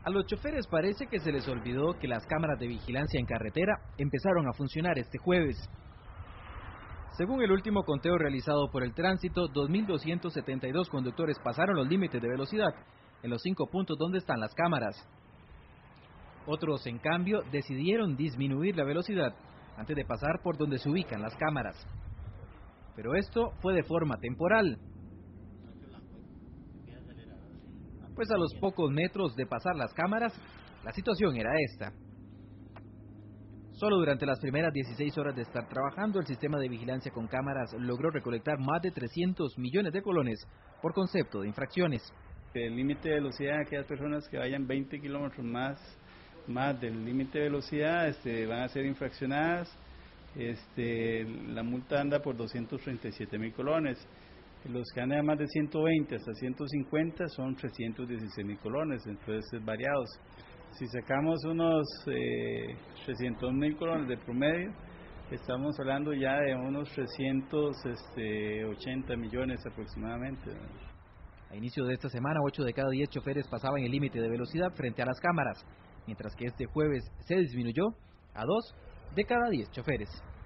A los choferes parece que se les olvidó que las cámaras de vigilancia en carretera empezaron a funcionar este jueves. Según el último conteo realizado por el tránsito, 2.272 conductores pasaron los límites de velocidad en los 5 puntos donde están las cámaras. Otros, en cambio, decidieron disminuir la velocidad antes de pasar por donde se ubican las cámaras. Pero esto fue de forma temporal, pues a los pocos metros de pasar las cámaras, la situación era esta. Solo durante las primeras 16 horas de estar trabajando, el sistema de vigilancia con cámaras logró recolectar más de 300 millones de colones por concepto de infracciones. El límite de velocidad de aquellas personas que vayan 20 kilómetros más del límite de velocidad van a ser infraccionadas. La multa anda por 237.000 colones. Los que andan a más de 120 hasta 150 son 316.000 colones, entonces es variados. Si sacamos unos 300.000 colones de promedio, estamos hablando ya de unos 380 millones aproximadamente. A inicio de esta semana, 8 de cada 10 choferes pasaban el límite de velocidad frente a las cámaras, mientras que este jueves se disminuyó a 2 de cada 10 choferes.